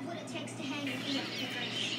what it takes to hang your feet up kickers.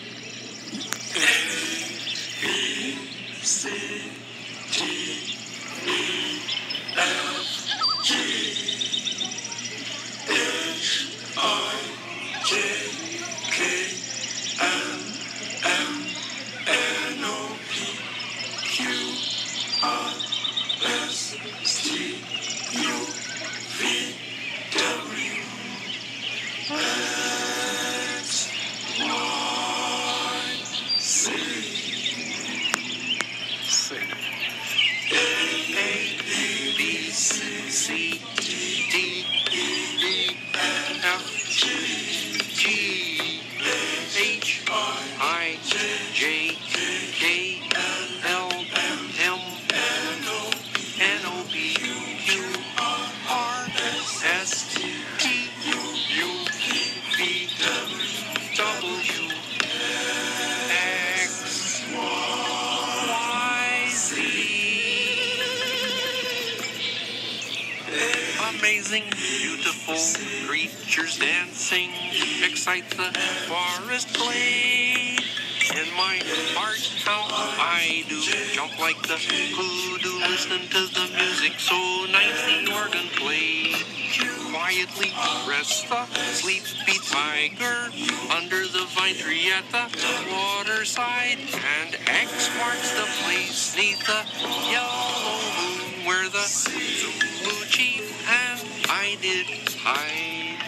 Amazing, beautiful creatures dancing excite the forest glade. In my heart, how I do jump like the hoodoo, listen to the music so nice the organ played. Quietly rests the sleepy tiger under the vine tree at the waterside, and X marks the place neath the yellow moon where the Zulu chief and I did hide.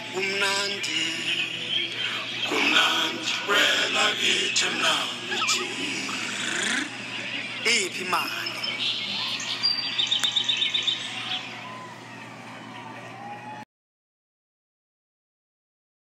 Kumnandi, wela ngithi mnandi. Iphi manje?